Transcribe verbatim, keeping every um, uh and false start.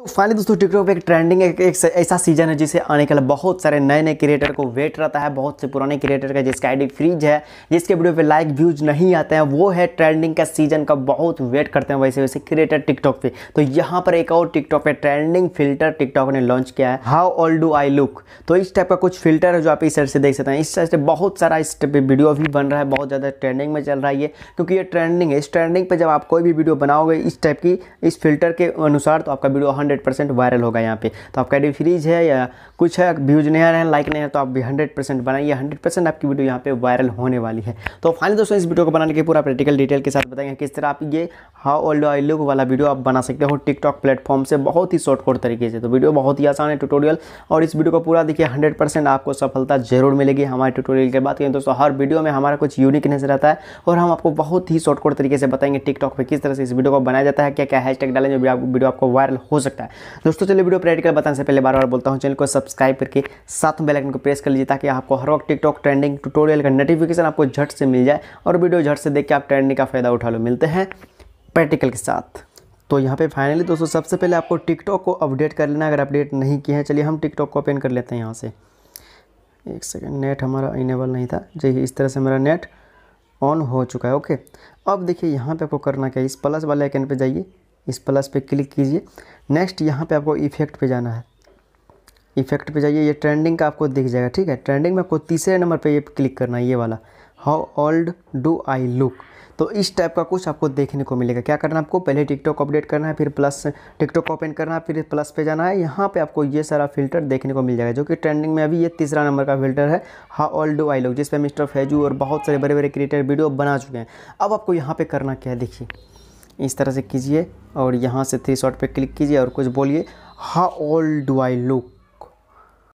तो फाइनली दोस्तों टिकटॉक पे एक ट्रेंडिंग एक, एक ऐसा सीजन है जिसे आने के लिए बहुत सारे नए नए क्रिएटर को वेट रहता है। बहुत से पुराने क्रिएटर का जिसका आईडी फ्रीज है, जिसके वीडियो पे लाइक व्यूज नहीं आते हैं, वो है ट्रेंडिंग का सीजन का बहुत वेट करते हैं वैसे वैसे क्रिएटर टिकटॉक पे। तो यहाँ पर एक और टिकटॉक पे ट्रेंडिंग फिल्टर टिकटॉक ने लॉन्च किया है, how old do I look. तो इस टाइप का कुछ फिल्टर है जो आप इस साइड से देख सकते हैं। इस साइड से बहुत सारा इस टाइप पे वीडियो भी बन रहा है, बहुत ज़्यादा ट्रेंडिंग में चल रहा है ये, क्योंकि ये ट्रेंडिंग है। इस ट्रेंडिंग पर जब आप कोई भी वीडियो बनाओगे इस टाइप की इस फिल्टर के अनुसार तो आपका वीडियो हंड्रेड परसेंट वायरल होगा। यहाँ पे तो आपका आईडी फ्रीज है या कुछ है, व्यूज नहीं आ रहे हैं, लाइक नहीं है, तो आप भी हंड्रेड परसेंट बनाइए, हंड्रेड परसेंट आपकी वीडियो यहाँ पे वायरल होने वाली है। तो फाइनली दोस्तों इस वीडियो को बनाने के पूरा प्रैक्टिकल डिटेल के साथ बताएंगे किस तरह आप ये हाउ ओल्ड आई लुक वाला वीडियो आप बना सकते हो टिकटॉक प्लेटफॉर्म से बहुत ही शॉर्टकट तरीके से। तो वीडियो बहुत ही आसान है ट्यूटोरियल, और इस वीडियो को पूरा देखिए, हंड्रेड परसेंट आपको सफलता जरूर मिलेगी। हमारे ट्यूटोरियल की बात करें दोस्तों, हर वीडियो में हमारा कुछ यूनिकनेस रहता है और हम आपको बहुत ही शॉर्टकट तरीके से बताएंगे टिकटॉक पे किस तरह से इस वीडियो को बनाया जाता है, क्या क्या हैशटैग डालें जो वीडियो आपको वायरल हो सकता है। दोस्तों चलिए वीडियो प्रैक्टिकल बताने से पहले बार बार बोलता हूँ, चैनल को सब्सक्राइब करके साथ में बेल आइकन को प्रेस कर लीजिए ताकि आपको हर वक्त टिकटॉक ट्रेंडिंग ट्यूटोरियल का नोटिफिकेशन आपको झट से मिल जाए और वीडियो झट से देख के आप ट्रेंडिंग का फायदा उठा लो। मिलते हैं प्रैक्टिकल के साथ। तो यहाँ पे फाइनली दोस्तों सबसे पहले आपको टिकटॉक को अपडेट कर लेना, अगर अपडेट नहीं किए हैं। चलिए हम टिकटॉक को ओपन कर लेते हैं यहाँ से। एक सेकेंड, नेट हमारा इनेबल नहीं था जी, इस तरह से मेरा नेट ऑन हो चुका है। ओके, अब देखिए यहाँ पे आपको करना क्या है, इस प्लस वाले आइकन पे जाइए, इस प्लस पे क्लिक कीजिए। नेक्स्ट यहाँ पे आपको इफेक्ट पे जाना है, इफेक्ट पे जाइए, ये ट्रेंडिंग का आपको दिख जाएगा। ठीक है, ट्रेंडिंग में आपको तीसरे नंबर पे ये क्लिक करना है, ये वाला how old do I look. तो इस टाइप का कुछ आपको देखने को मिलेगा। क्या करना है आपको, पहले टिकटॉक अपडेट करना है, फिर प्लस टिकटॉक ओपन करना है, फिर प्लस पे जाना है। यहाँ पे आपको ये सारा फिल्टर देखने को मिल जाएगा जो कि ट्रेंडिंग में अभी ये तीसरा नंबर का फिल्टर है, how old do I look, जिस पे मिस्टर फैजू और बहुत सारे बड़े बड़े क्रिएटर वीडियो बना चुके हैं। अब आपको यहाँ पे करना क्या है, देखिए इस तरह से कीजिए और यहाँ से थ्री शॉट पे क्लिक कीजिए और कुछ बोलिए how old do I look.